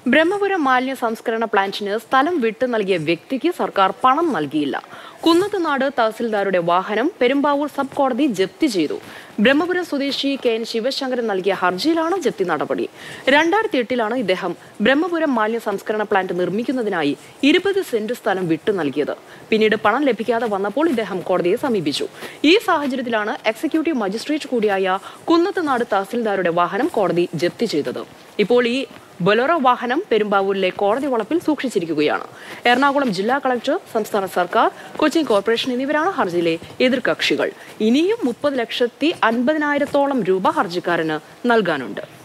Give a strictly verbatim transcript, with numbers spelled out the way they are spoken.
ബ്രഹ്മപുരം മാലിന്യ സംസ്കരണ പ്ലാന്റിന് സ്ഥലം വിട്ടു നൽകിയ വ്യക്തിക്ക് സർക്കാർ പണം നൽകിയില്ല. കുന്നത്തുനാട് തഹസിൽദാരുടെ വാഹനം പെരുമ്പാവൂർ സബ് കോടതി ജപ്തി ചെയ്തു. ബ്രഹ്മപുരം സ്വദേശി കെ എൻ ശിവശങ്കരൻ നൽകിയ ഹർജിയിലാണ് ജപ്തി നടപടി. രണ്ടായിരത്തി എട്ടിലാണ് ഇദ്ദേഹം ബ്രഹ്മപുരം മാലിന്യ സംസ്കരണ പ്ലാന്റ് നിർമ്മിക്കുന്നതിനായി ഇരുപത് സെന്റ് സ്ഥലം വിട്ടു നൽകിയത്. പിന്നീട് പണം ലഭിക്കാതെ വന്നപ്പോൾ ഇദ്ദേഹം കോടതിയെ സമീപിച്ചു. ഈ സാഹചര്യത്തിലാണ് എക്സിക്യൂട്ടീവ് മജിസ്ട്രേറ്റ് കൂടിയായ കുന്നത്തുനാട് തഹസിൽദാരുടെ വാഹനം കോടതി ജപ്തി ചെയ്തത്. ഇപ്പോൾ ഈ ബൊലേറോ വാഹനം പെരുമ്പാവൂരിലെ കോടതി വളപ്പിൽ സൂക്ഷിച്ചിരിക്കുകയാണ്. എറണാകുളം ജില്ലാ കളക്ടർ, സംസ്ഥാന സർക്കാർ, കൊച്ചിൻ കോർപ്പറേഷൻ എന്നിവരാണ് ഹർജിയിലെ എതിർകക്ഷികൾ. ഇനിയും മുപ്പത് ലക്ഷത്തി അൻപതിനായിരത്തോളം രൂപ ഹർജിക്കാരന് നൽകാനുണ്ട്.